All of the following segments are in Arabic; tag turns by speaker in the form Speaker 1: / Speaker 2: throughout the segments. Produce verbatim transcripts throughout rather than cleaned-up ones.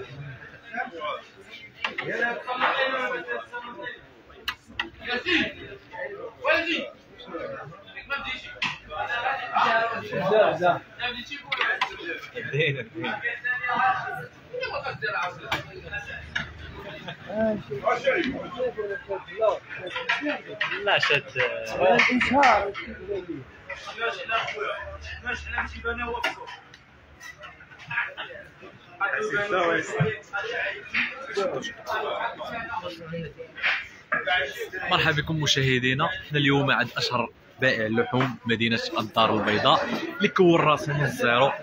Speaker 1: لا شات
Speaker 2: الانشهار
Speaker 1: مرحبا بكم مشاهدينا. حنا اليوم عند اشهر بائع اللحوم مدينه الدار البيضاء اللي كون راسه من الزيرو.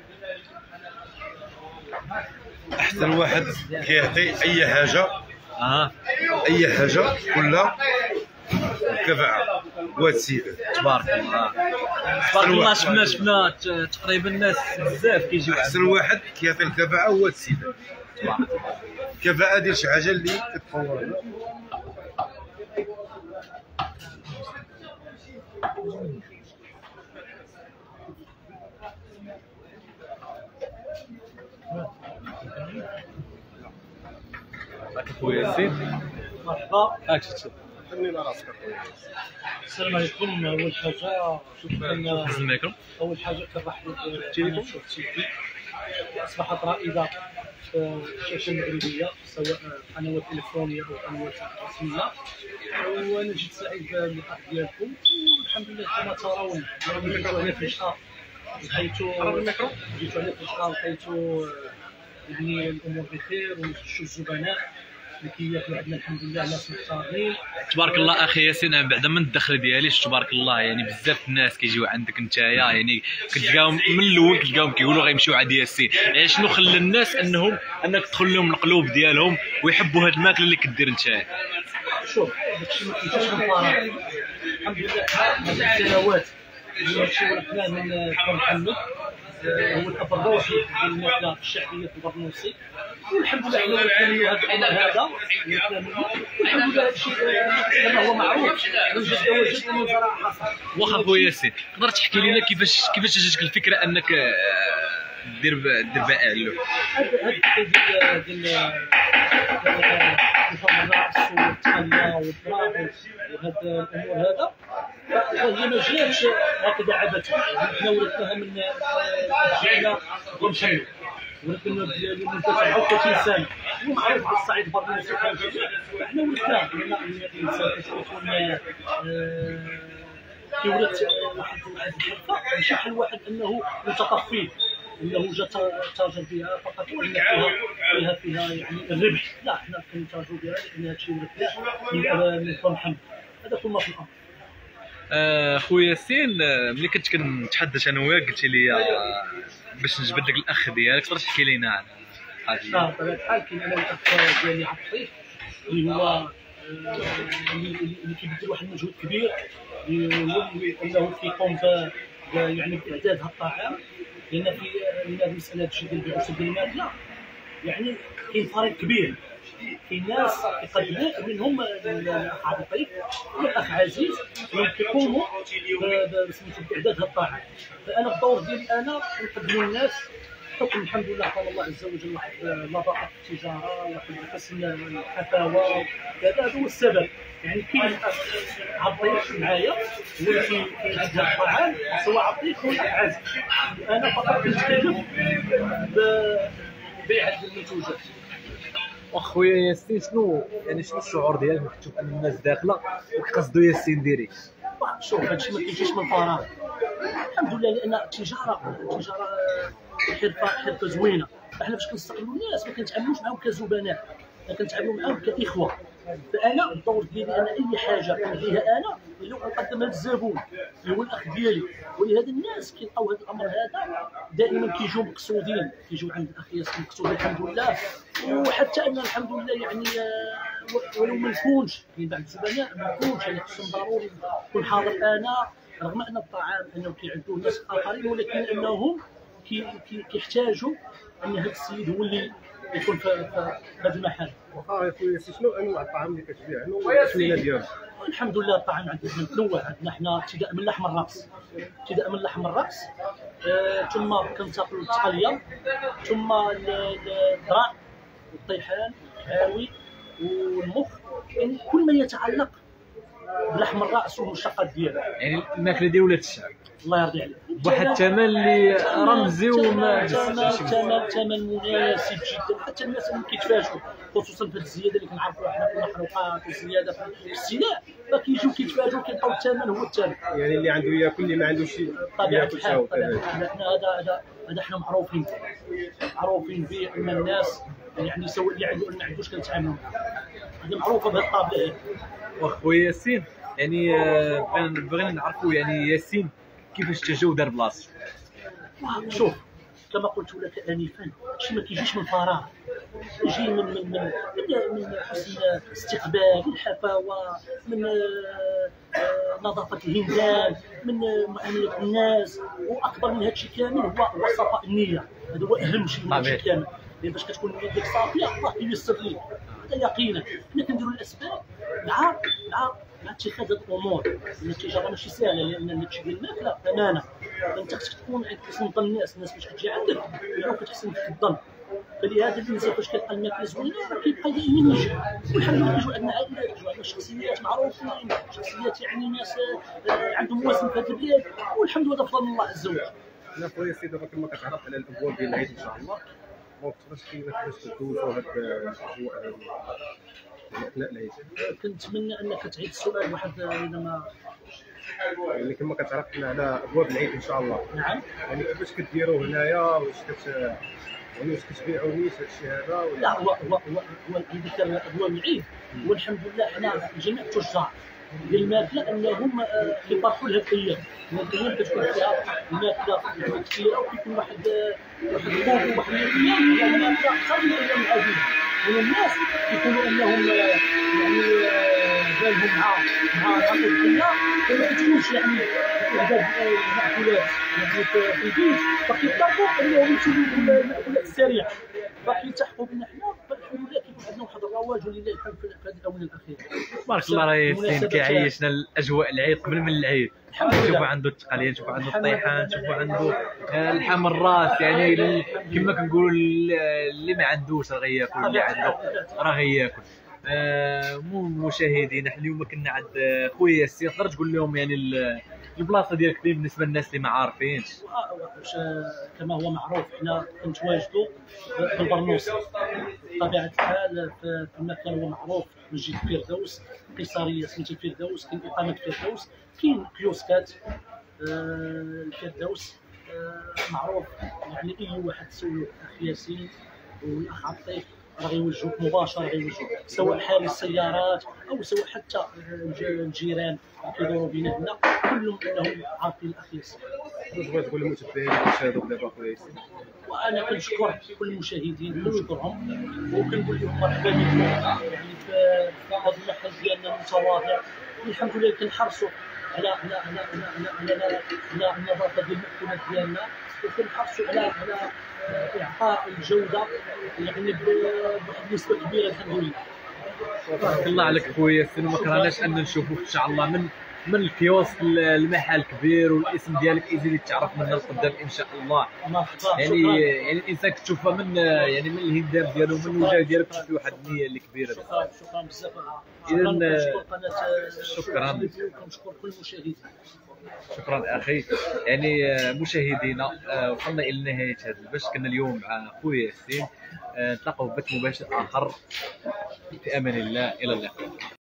Speaker 3: احسن واحد كيعطي اي حاجه
Speaker 1: اه
Speaker 3: اي حاجه كلها كفاءه. وهاد السيد
Speaker 1: تبارك الله تبارك الله. شفنا شفنا تقريبا الناس بزاف كيجيو.
Speaker 3: احسن واحد كيعطي الكفاءه هو هاد السيد.
Speaker 1: تبارك الله.
Speaker 3: الكفاءه ديال شي حاجه اللي كتطور.
Speaker 1: خويا ياسين
Speaker 2: مرحبا.
Speaker 1: هاك شتي
Speaker 3: خلينا راسك.
Speaker 2: السلام عليكم. اول حاجه شكرا.
Speaker 1: هز الميكرو.
Speaker 2: اول حاجه كنرحب بالتليفون اصبحت رائده في الشاشه المغربيه سواء قنوات الكترونيه او قنوات رسميه، وانا جد سعيد باللقاء ديالكم والحمد لله كما ترون جيتو هنا في الشهر حيث جيتو هنا في الشهر حيث يعني الامور بخير ونشوفوا الزبناء اللي كياكلوا عندنا الحمد لله ناس محترمين.
Speaker 1: تبارك الله اخي ياسين. بعدا من الدخل ديالي تبارك الله يعني بزاف الناس كيجيو عندك نتايا، يعني كتلقاهم من الاول كتلقاهم كيقولوا غيمشيو عند ياسين. يعني شنو خلى الناس انهم انك تدخل لهم القلوب ديالهم ويحبوا هاد الماكله اللي كدير نتايا؟
Speaker 2: شوف داكشي ما كيجيش من فراغ. الحمد لله هاد السنوات اللي مشيو ربنا من محمد هو الاب الروحي ديال الماكله الشعبيه في البرنوسي، والحمد لله حنا كنكملوا هذا الامر هذا. الحمد لله هادشي كما هو معروف من جد وجد ومن زرع حصل.
Speaker 1: واخا خويا ياسين تقدر تحكي لنا كيفاش كيفاش جاتك الفكره انك دير دير بائع اللحوم؟
Speaker 2: هاد هاد ديال ديال الرأس والتقنيه والدراهم وهاد الامور هذا فهي ما جاتش هكذا عبثا. حنا ورثناها من جينا ومشينا ولكن ديالي منتفع ثلاثين سنه ومعروف على الصعيد البرنامجي فحنا ورثناه. الانسان كيكون كيورث واحد الحرفه يشح الواحد انه متطفل انه جا تاجر بها فقط ان فيها فيها فيها يعني الربح. لا حنا كنتاجروا بها لان هادشي ورثناه من فم محمد. هذا كل ما في الامر.
Speaker 1: آه خويا ياسين ملي كنت كنتحدث انا وياك قلتي لي باش نجبد لك الاخ ديالك تقدر تحكي لينا عن هذه؟
Speaker 2: اه بطبيعه الحال كاين انا والاخ ديالي عبد اللطيف اللي هو اللي كيبذل واحد المجهود كبير انه كيقوم يعني باعداد هذا الطعام، لان في هذه المساله ديال البيع وسد الماكله يعني كاين فريق كبير. كاين ناس كيقدموا منهم الاخ عبد اللطيف والاخ عزيز اللي كيقوموا بسميتو باعداد هذا الطعام. فانا الدور ديالي انا كنقدم للناس حكم الحمد لله قال الله عز وجل واحد لباقه التجاره واحد حسن الحفاوه هذا هذا هو السبب. يعني كاين عبد اللطيف معايا هو اللي كيعد هذا الطعام سواء عبد اللطيف ولا عزيز. انا فقط كنتكلف ببيع هذه المنتوجات.
Speaker 1: اخويا ياسين شنو يعني شنو الشعور ديالك ملي تشوف ان الناس داخله وكيقصدوا ياسين ديريكت؟
Speaker 2: شوف هادشي ما كيجيش من فراغ الحمد لله، لان التجاره التجاره حرفه حرفه زوينه. احنا باش كنستقبلوا الناس ما كنتعاملوش معاهم كزبناء، كنتعاملوا معاهم كاخوه. فانا الدور ديالي انا اي حاجه كنديرها انا اللي كنقدمها للزبون اللي هو الاخ ديالي. ولهذا الناس كيلقاو هذا الامر هذا دائما كيجيو مقصودين، كيجيو عند الاخ ياسين مقصودين الحمد لله. وحتى انا الحمد لله يعني ولو ما نكونش كاين بعض الزبناء ما نكونش يعني خصهم ضروري نكون حاضر انا رغم ان الطعام انه كيعدوه ناس اخرين، ولكن انهم كيحتاجوا ان هذا السيد هو اللي يكون في هذا المحل.
Speaker 3: واخا يا خويا شنو انواع الطعام اللي كتبيع له والاسميه ديالو؟
Speaker 2: الحمد لله الطعام عندنا متنوع. عندنا حنا ابتداء من لحم الراس ابتداء من لحم الراس آه، ثم كنتاكلوا التقليه، ثم الذراع، الطيحان العاوي والمخ، يعني كل ما يتعلق بلحم الراس والمشتقات ديالها،
Speaker 1: يعني الماكله ديال ولاد الشعب
Speaker 2: الله يرضي عليك،
Speaker 1: بواحد الثمن اللي رمزي وما
Speaker 2: ثمن ثمن ثمن مناسب جدا. حتى الناس اللي كيتفاجئوا خصوصا في الزياده اللي كنعرفوا حنا في المحروقات والزياده في السلع، فكيجيو كيتفاجئوا كيلقاو الثمن هو الثمن.
Speaker 3: يعني اللي عنده ياكل اللي ما عندوش
Speaker 2: طبيعه
Speaker 3: ياكل
Speaker 2: الحال
Speaker 3: شاو.
Speaker 2: طبيعه الحال حنا هذا هذا هذا حنا معروفين معروفين به ان الناس يعني سواء اللي عنده ما عندوش كنتعاملوا، هذا معروفه بهذا الطابع.
Speaker 1: واخويا ياسين، يعني آه، بغينا نعرفوا يعني ياسين كيفاش تجاو دار بلاصتو.
Speaker 2: شوف كما قلت لك انفا، شي ما كيجيش من فراغ، يجي من من من من, من حسن استقبال، من حفاوه، من آه، آه، نظافه الهندان، من آه، معامله الناس، واكبر من هذا الشيء كامل هو هو صفاء النيه. هذا هو اهم شيء من هذا الشيء كامل، لأن باش كتكون نيتك صافيه الله ييسر ليك، هذا يقينا. حنا كنديروا الاسباب مع مع مع اتخاذ هذه الامور. التجاره ماشي سهله، لان هادشي ديال الماكله امانه، انت خصك تكون عندك حسن الظن الناس، الناس باش كتجي عندك يلو كتحسن فيك الظن. فلهذا الانسان فاش كيلقى الماكله زوينه كيبقى دائما يجي. والحمد لله كيجيو عندنا عائلات، كيجيو عندنا شخصيات معروفين، شخصيات يعني ناس آه، عندهم وزن في هذه البلاد، والحمد لله بفضل الله عز وجل.
Speaker 3: انا خويا سيدي دابا كما كتعرف على الابواب ديال العيد ان شاء الله، ما وقتناش كيفاش تدوزوا هاد الاجواء هذه اثناء العيد.
Speaker 2: كنتمنى انك تعيد السؤال واحد اذا ما.
Speaker 3: يعني كما كتعرف حنا على ابواب العيد ان شاء الله.
Speaker 2: نعم.
Speaker 3: يعني كيفاش كديروا هنايا، واش كت يعني واش كتبيعوا نيس هذا الشيء هذا ولا؟
Speaker 2: لا هو هو هو هو عندك ابواب العيد، والحمد لله حنا جميع التجار ديال الماكله انهم آه، كيباركوا لها الايام، هاد الايام كتكون فيها الماكله كثيره، وكيكون واحد آه، واحد البوب وواحد الايام ديال الماكله اكثر من الايام العاديه. والناس كيقولوا انهم آه، يعني آه، بالهم مع مع الأضحية، وما كتكونش يعني عدد المأكولات يعني في البيت، فكيضطروا انهم يمشيو للمأكولات السريعه، فكيلتحقوا بنا حنا. فالحمد لله كيكون عندنا واحد الرواج ولله الحمد في هذه الاونه الاخيره.
Speaker 1: بارك الله راه ياسين كيعيشنا الاجواء العيد قبل من العيد. نشوفوا عنده التقاليد، نشوفوا عنده الطيحان، نشوفوا عنده آه، لحم الراس، يعني ال- كما كنقولوا اللي ما عندوش راه غياكل، اللي عنده راه غياكل. آه، مو مشاهدينا حنا اليوم كنا عند خويا ياسين، تقدر تقول لهم يعني ال- البلاصه ديالك فين بالنسبه للناس اللي ما عارفينش؟
Speaker 2: واش كما هو معروف حنا كنتواجدوا في البرنوس، بطبيعه الحال في المكان هو معروف، مسجد الفردوس، قيصريه سميتها الفردوس، كاين اقامه الفردوس، كاين كيوسكات آه، الفردوس آه، معروف. يعني اي واحد تسولو اخ ياسين والاخ عطيف راه غيوجهوك مباشره، غيوجهوك سواء حامل السيارات او سواء حتى الجيران اللي كيدوروا بينا هنا، كلهم انهم عارفين الاخ ياسين.
Speaker 3: واش بغيت تقول للمتابعين اللي كيشاهدوك دابا خويا ياسين؟
Speaker 2: وانا كنشكر كل المشاهدين، كنشكرهم وكنقول لهم مرحبا بكم يعني في هذا المحل ديالنا المتواضع. الحمد لله كنحرصوا على على على على على على على النظافه ديال المأكولات ديالنا، وكنحرصوا على على اعطاء الجوده يعني بواحد النسبه كبيره الحمد لله.
Speaker 1: بارك الله عليك خويا ياسين، وما كرهناش ان نشوفوك ان شاء الله من من الكيوسك المحل كبير، والاسم ديالك يزيد يتعرف منا لقدام ان شاء الله. يعني يعني الانسان كتشوفها من يعني من الهندام ديالو، من الوجه ديالو كتشوف فيه واحد النيه اللي كبيره.
Speaker 2: شكرا شكرا بزاف.
Speaker 1: إذن
Speaker 2: كنشكر قناه
Speaker 1: شكرا.
Speaker 2: وكنشكر كل المشاهدين.
Speaker 1: شكرا اخي. يعني مشاهدينا وصلنا الى نهايه هذا البث، كنا اليوم مع خويا ياسين. نتلاقاو في بث مباشر اخر في امان الله، الى اللقاء.